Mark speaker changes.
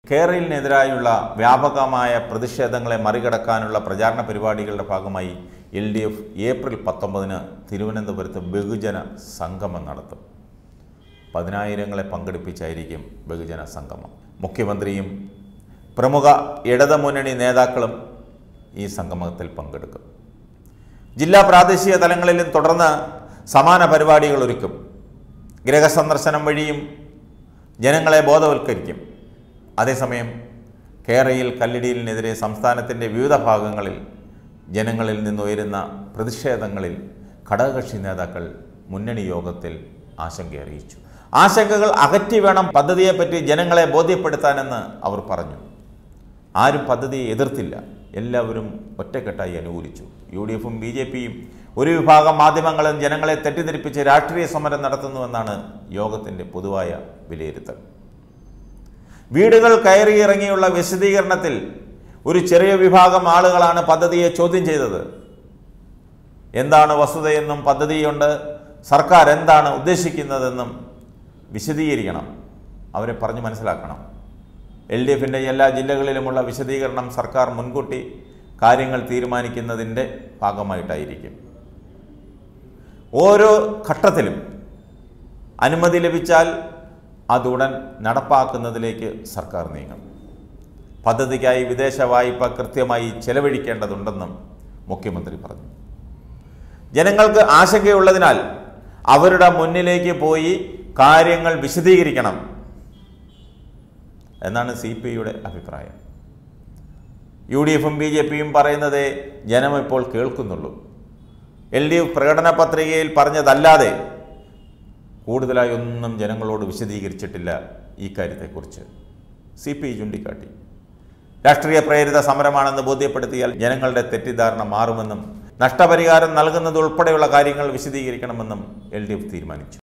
Speaker 1: കേരളിനെതിരായുള്ള വ്യാപകമായ പ്രതിഷേധങ്ങളെ മറികടക്കാനുള്ള പ്രചാരണ പരിപാടികളുടെ ഭാഗമായി LDF ഏപ്രിൽ 19 തിരുവനന്തപുരത്ത് ബഹുജന സംഗമം നടത്തും. 10,000ങ്ങളെ പങ്കെടുപ്പിച്ചായിരിക്കും ബഹുജന സംഗമം. മുഖ്യമന്ത്രിയും പ്രമുഖ ഇടതുമുന്നണി നേതാക്കളും ഈ സംഗമത്തിൽ പങ്കെടുക്കും. ജില്ലാ പ്രാദേശിക തലങ്ങളിലും തുടർന്ന് സമാന പരിപാടികൾ ഒരുക്കും. ഗൃഹസന്ദർശനം വഴിയും ജനങ്ങളെ ബോധവൽക്കരിക്കും. അതേസമയം കേരയിൽ കല്ലിടിയിലിനെതിരെ സംസ്ഥാനത്തിൻ്റെ വിവിധ ഭാഗങ്ങളിൽ ജനങ്ങളിൽ നിന്നുയരുന്ന പ്രതിഷേധങ്ങളിൽ ഘടകകക്ഷി നേതാക്കൾ മുന്നണി യോഗത്തിൽ ആശങ്കയറിയിച്ചു. ആശങ്കകൾ അകറ്റി വേണം പദ്ധതിയെപ്പറ്റി ജനങ്ങളെ ബോധ്യപ്പെടുത്താനെന്ന് അവർ പറഞ്ഞു. ആരും പദ്ധതിയെ എതിർത്തില്ല, എല്ലാവരും ഒറ്റക്കെട്ടായി അനുകൂലിച്ചു. UDFും BJPയും ഒരു വിഭാഗം മാധ്യമങ്ങളും ജനങ്ങളെ തെറ്റിദ്ധരിപ്പിച്ച് രാഷ്ട്രീയ സമരം നടത്തുന്നുവെന്നാണ് യോഗത്തിൻ്റെ പൊതുവായ വിലയിരുത്തൽ. വീടുകൾ കയറിയിറങ്ങിയുള്ള വിശദീകരണത്തിൽ ഒരു ചെറിയ വിഭാഗം ആളുകളാണ് പദ്ധതിയെ ചോദ്യം ചെയ്തത്. എന്താണ് വസ്തുതയെന്നും പദ്ധതിയുണ്ട് സർക്കാർ എന്താണ് ഉദ്ദേശിക്കുന്നതെന്നും വിശദീകരിക്കണം, അവരെ പറഞ്ഞു മനസ്സിലാക്കണം. LDFിൻ്റെ എല്ലാ ജില്ലകളിലുമുള്ള വിശദീകരണം സർക്കാർ മുൻകൂട്ടി കാര്യങ്ങൾ തീരുമാനിക്കുന്നതിൻ്റെ ഭാഗമായിട്ടായിരിക്കും. ഓരോ ഘട്ടത്തിലും അനുമതി ലഭിച്ചാൽ അതുടൻ നടപ്പാക്കുന്നതിലേക്ക് സർക്കാർ നീങ്ങും. പദ്ധതിക്കായി വിദേശ വായ്പ കൃത്യമായി ചെലവഴിക്കേണ്ടതുണ്ടെന്നും മുഖ്യമന്ത്രി പറഞ്ഞു. ജനങ്ങൾക്ക് ആശങ്കയുള്ളതിനാൽ അവരുടെ മുന്നിലേക്ക് പോയി കാര്യങ്ങൾ വിശദീകരിക്കണം എന്നാണ് CPIയുടെ അഭിപ്രായം. UDFും BJPയും പറയുന്നത് ജനം ഇപ്പോൾ കേൾക്കുന്നുള്ളൂ. LDF പ്രകടന പത്രികയിൽ പറഞ്ഞതല്ലാതെ കൂടുതലായി ഒന്നും ജനങ്ങളോട് വിശദീകരിച്ചിട്ടില്ല. ഈ കാര്യത്തെക്കുറിച്ച് CPI ചൂണ്ടിക്കാട്ടി. രാഷ്ട്രീയ പ്രേരിത സമരമാണെന്ന് ബോധ്യപ്പെടുത്തിയാൽ ജനങ്ങളുടെ തെറ്റിദ്ധാരണ മാറുമെന്നും നഷ്ടപരിഹാരം നൽകുന്നതുൾപ്പെടെയുള്ള കാര്യങ്ങൾ വിശദീകരിക്കണമെന്നും LDF തീരുമാനിച്ചു.